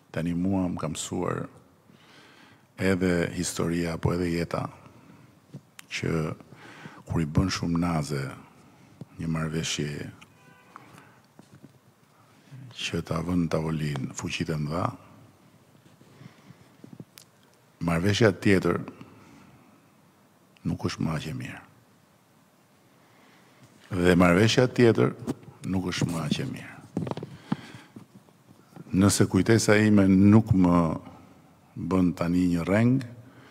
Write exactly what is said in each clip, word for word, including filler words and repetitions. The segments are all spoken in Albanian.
Tani mua më ka mësuar edhe historia apo edhe jeta që kur i bën shumë naze një marrëveshje që ta vën në tavolinë fuqitë e mëdha, marrëveshja tjetër nuk është më aq e mirë. Dhe marrëveshja tjetër nuk është më aq e mirë. Nëse kujtesa ime nuk më bën tani një reng,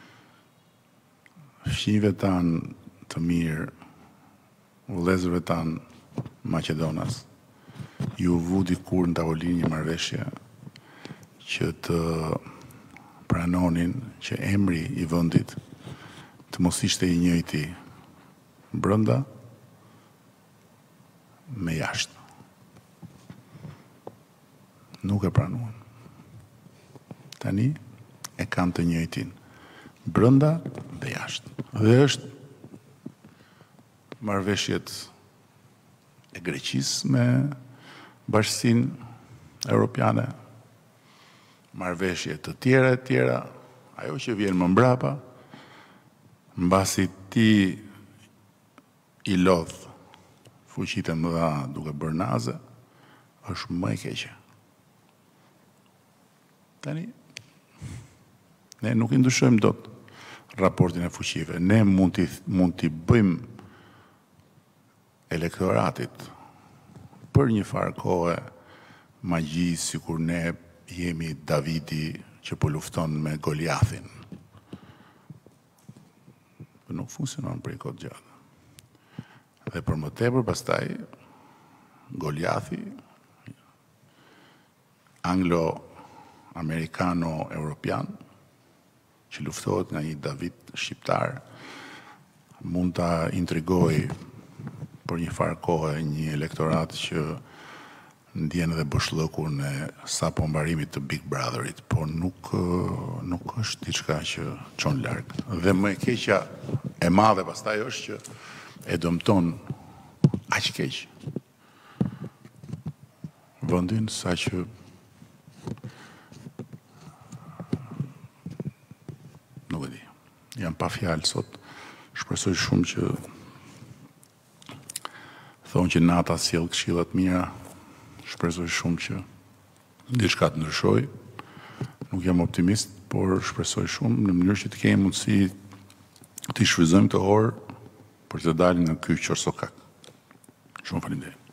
fëmijëve tanë të mirë, vëllezërve tanë Maqedonas, ju vu dikur në tavolinë një marrëveshje që të pranonin që emri i vendit të mos ishte i njëjti brenda me jashtë. Nuk e pranuan. Tani e kanë të njëjtin brenda dhe jashtë. Dhe është marrëveshjet e Greqisë me Bashkinë Evropiane, marrëveshje të tjera e tjera, ajo që vjen më mbrapa, mbasi ti i lodh fuqitë e mëdha duke bërë naze, është më e keqe. Tani, ne nuk i ndryshojmë dot raportin e fuqive. Ne mund t'i mund t'i bëjmë elektoratit për një farë kohë magji, sikur ne jemi Davidi që po lufton me Goliathin. Nuk funksionon për një kohë gjatë. Dhe për më tepër pastaj Goliathi, anglo-amerikano-europian, që luftohet nga një David shqiptar, mund ta intrigoj për një farë kohë një elektorat që ndjen edhe boshllëkun e sapo mbarimit të Big Brotherit, por nuk nuk është diçka që çon larg. Dhe më e keqja e madhe pastaj është që e dëmton aq keq vendin sa që nuk e di. Jam pa fjalë sot. Shpresoj shumë që thonë që nata sjell këshilla të mira. Shpresoj shumë që diçka të ndryshoj. Nuk jam optimist, por shpresoj shumë në mënyrë që të kemi mundësi të shfrytëzojmë këtë orë për të dalë nga ky qorsokak. Shumë faleminderit.